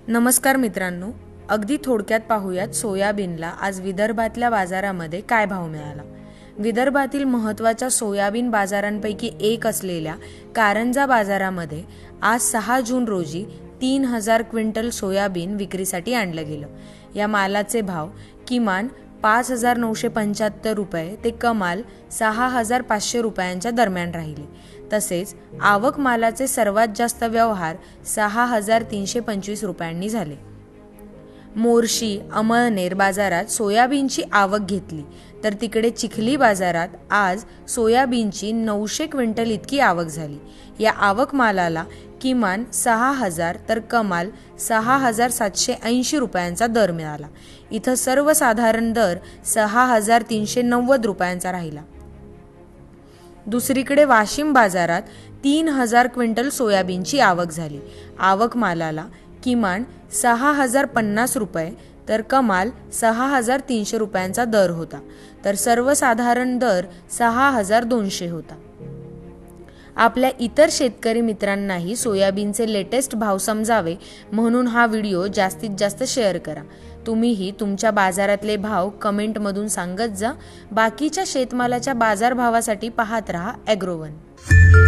नमस्कार मित्रांनो, अगदी थोडक्यात पाहूयात सोयाबीनला आज विदर्भातल्या बाजारामध्ये काय भाव मिळाला। विदर्भातील महत्त्वाच्या सोयाबीन बाजारांपैकी एक असलेल्या कारंजा बाजारामध्ये आज 6 जून रोजी 3000 क्विंटल सोयाबीन विक्रीसाठी आणलं गेलं। या मालाचे भाव किमान 5975 रुपये ते कमाल 6500 रुपयांच्या दरम्यान राहिले। तसेच आवक मालाचे सर्वात जास्त व्यवहार 6325 रुपयांनी झाले। मोर्शी अमळनेर बाजारात सोयाबीनची आवक घेतली तर तिकडे चिखली बाजारात आज सोयाबीनची 900 क्विंटल इतकी आवक झाली। या आवक मालाला किमान 6000 तर कमाल 6780 रुपयांचा दर मिळाला। इथं सर्वसाधारण दर 6390 रुपयांचा राहिला। दुसरीकडे वाशिम बाजारात 3000 क्विंटल सोयाबीनची आवक झाली। आवक मालाला किमान 6050 रुपये तर कमाल 6300 रुपयांचा दर होता, तर सर्वसाधारण दर 6200 होता। आपल्या इतर शेतकरी मित्रांनाही सोयाबीनचे लेटेस्ट भाव समजावे म्हणून हा व्हिडिओ जास्तीत जास्त शेअर करा। तुम्हीही तुमच्या बाजारातले भाव कमेंटमधून सांगत जा। बाकीच्या शेतमालाच्या बाजारभावासाठी पाहत रहा ॲग्रोवन।